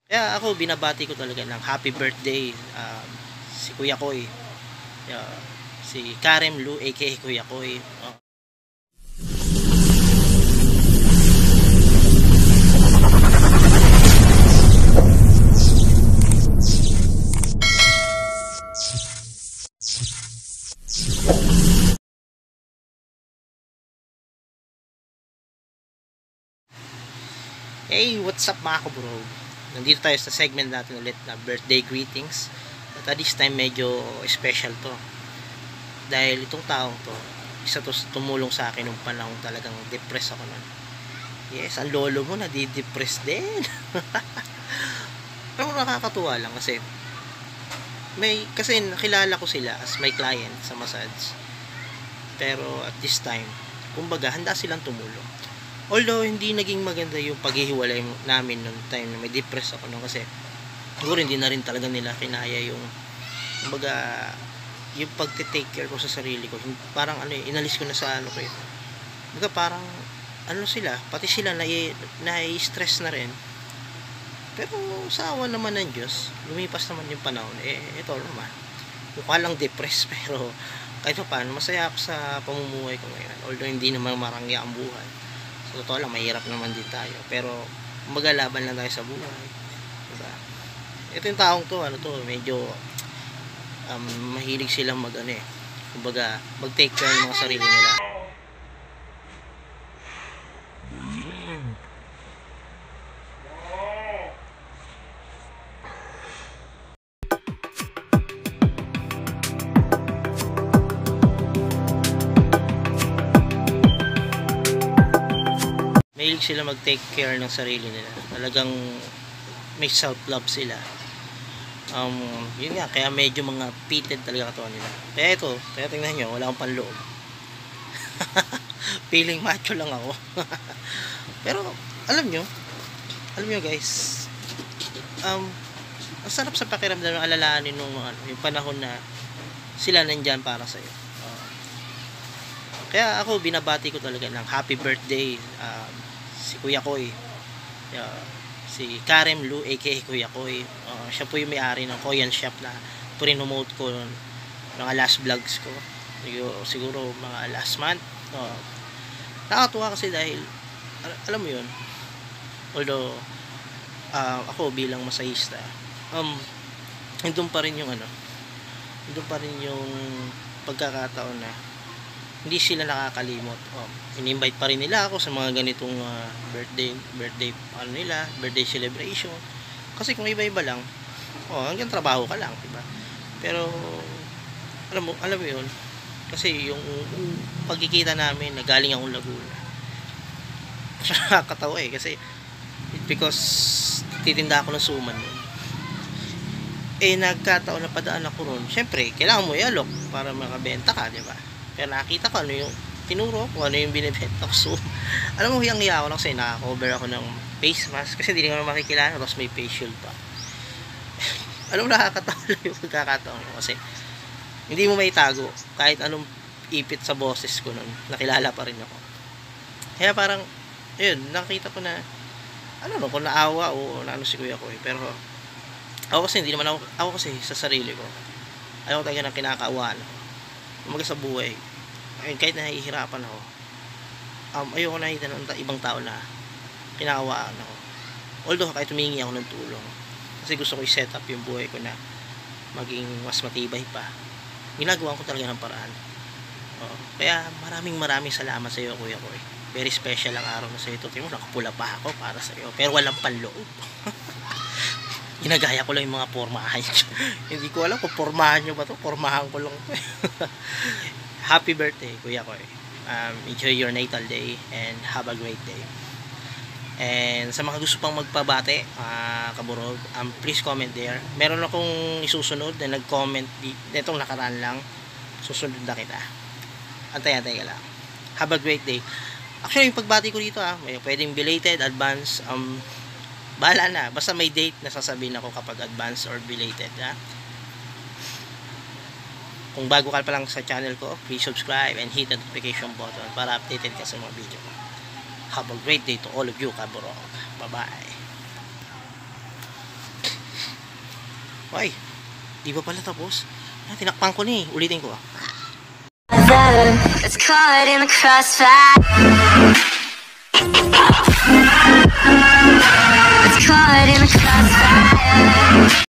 Kaya ako binabati ko talaga ng happy birthday si Kuya Coi. Si Karen Lu aka Kuya Coi. Hey, what's up mga kabro? Nandito tayo sa segment natin ulit na birthday greetings. At this time medyo special to. Dahil itong taong to, isa to tumulong sa akin nung panahon talagang depressed ako nun. Yes, ang lolo mo nadi-depress din. Pero nakakatuwa lang kasi kasi nakilala ko sila as my client sa massage. Pero at this time, kumbaga handa silang tumulong. Although hindi naging maganda yung paghihiwalay namin noong time na may depress ako noon kasi siguro hindi na rin talaga nila kinaya yung kumbaga yung pagte-take care ko sa sarili ko. Parang inalis ko na sa ko eh. Kumbaga parang sila, pati sila na-stress na rin. Pero sa awa naman ng Diyos, lumipas naman yung panahon. Ito naman. Mukha lang depressed pero kahit pa paano masaya ako sa pamumuhay ko ngayon. Although hindi naman marangya ang buhay. So, totoo lang, mahirap naman din tayo. Pero, magalaban lang tayo sa buhay. Diba? Ito yung taong to, medyo mahilig silang kumbaga, mag-take care ng mga sarili nila. Mahilig sila mag-take care ng sarili nila. Talagang may self-love sila. Yun nga, kaya medyo mga pitted talaga katawan nila. Kaya ito, tingnan nyo, wala akong panloob. Feeling macho lang ako. Pero, alam nyo guys, ang sarap sa pakiramdam ng alalahanin nung yung panahon na sila nandyan para sa'yo. Kaya ako binabati ko talaga ng happy birthday si Kuya Coi. Si Karen Lu aka Kuya Coi. Siya po yung may-ari ng COIANZ shop na pinomote ko mga last vlogs ko. Siguro mga last month. Nakakatuwa kasi dahil alam mo yun. Although ako bilang masahista, nandun pa rin yung pagkakataon na hindi sila nakakalimot. In-invite pa rin nila ako sa mga ganitong birthday birthday celebration. Kasi kung iba-iba lang, hanggang trabaho ka lang, diba? Pero alam mo 'yun. Kasi yung pagkikita namin na galing akong Laguna. Nakakatawa kasi because titinda ako ng suman nun. Nagkataon na padaan ako ron. Siyempre, kailangan mo i-alok para makabenta ka, diba? Kaya nakita ko yung tinuro ko, yung binibenta ko. So, alam mo, hiyang-hiya ako lang kasi naka-cover ako ng face mask kasi hindi naman makikilala, tapos may face shield pa. Alam mo, nakakatawa lang yung pagkakataon ko kasi hindi mo maitago kahit anong ipit sa boses ko nun, nakilala pa rin ako. Kaya parang ayun, nakita ko na kung naawa o si Kuya Coi. Pero ako kasi ako kasi sa sarili ko ayaw talaga na kinakaawaan ako. Umaga sa buhay, kahit nahihirapan ako, ayoko nakita ng ibang tao na kinakawaan ako. Although kahit humingi ako ng tulong kasi gusto ko i-set up yung buhay ko na maging mas matibay pa, ginagawa ko talaga ng paraan. Kaya maraming salamat sa iyo, Kuya Coi. Very special ang araw na sa ito. Tingnan mo, nakapula pa ako para sa iyo pero walang panloob. Ginagaya ko lang yung mga pormahan nyo. Hindi ko alam kung pormahan nyo ba to. Pormahan ko lang to. Happy birthday, Kuya Coi. Enjoy your natal day and have a great day. And sa mga gusto pang magpabate, kaburog, please comment there. Meron akong isusunod na nag-comment netong nakaraan lang. Susunod na kita. Antay ka lang. Have a great day. Actually, yung pagbati ko dito may pwedeng belated, advance, bahala na. Basta may date na sasabihin ako kapag advance or belated. Kung bago ka pa lang sa channel ko, please subscribe and hit the notification button para updated ka sa mga video ko. Have a great day to all of you, kaburog. Bye-bye. Ay, di ba pala tapos? Ah, tinakpan ko ni. Ulitin ko ah. It's caught in the crossfire.